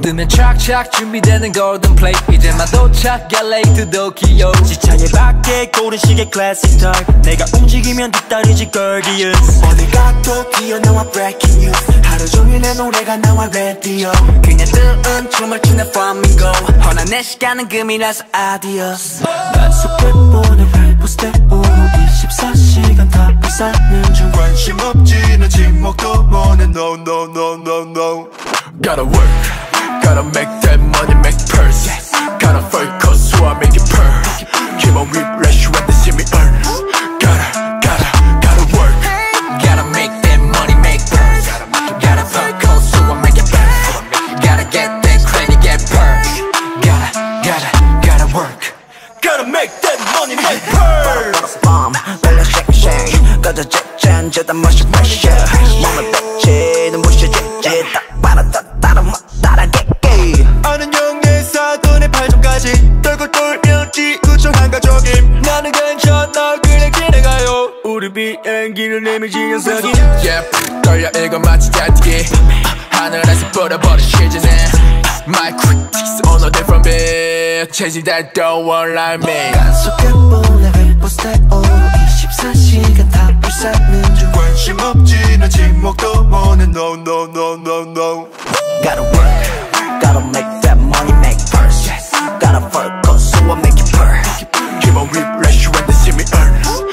뜨면 착착 준비되는 golden plate 이제만 도착 LA to Tokyo 지차에 밖에 고른 시계 classic type 내가 움직이면 뒤따르지 Guardians 어딜 가도 튀어나와 breaking news 하루 종일 내 노래가 나와 radio 그냥 뜨은 춤을 추는 flamingo 허나 내 시간은 금이라서 adios 난 속대보는 래퍼 스텝 24시간 다 불사는 중 관심 없지 난 침묵도 원해 no no no no no Gotta work, gotta make that money, make purse Gotta focus so I make it purr Keep on refresh when they see me earn Gotta work Gotta make that money, make purse Gotta focus so I make it burn Gotta get that credit, get purse Gotta work Gotta make that money, make purse bomb belly shake shake 꺼져 잭잔 저다 멋이 pressure 몸을 뺐지 눈부셔 잭잭 딱 봐라 따라 따라게게 아는 형의 사돈의 팔점까지 떨고 돌면 지구촌 한가족임 나는 괜찮아 그냥 기대가요 우리 비행기를 내밀지 녀석이 Yeah, 떨려 이거 마치 달뛰기 하늘에서 뿌려버린 시즌에 My critics on a different beat Chasing that don't want like me 속에 볼래 래퍼 스타일 24시간 다 불사는 중 관심 없지 난 침묵도 원해 no no no no no Gotta work Gotta make that money make purse Gotta focus so I make it purr Keep on refresh when they see me earn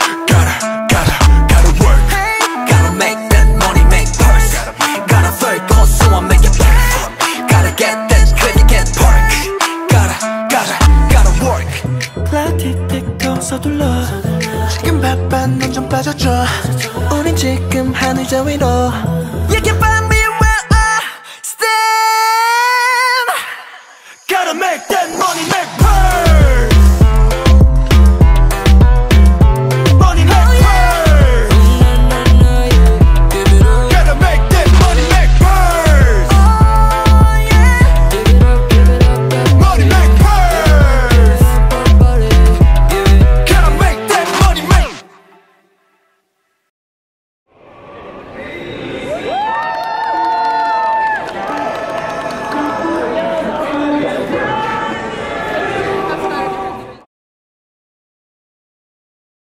Gotta work Gotta make that money make purse Gotta focus so I make it purr Gotta get that credit get perk Gotta work 플라티틱도 서둘러 지금 바빠 넌 좀 빠져줘 우린 지금 하늘 저 위로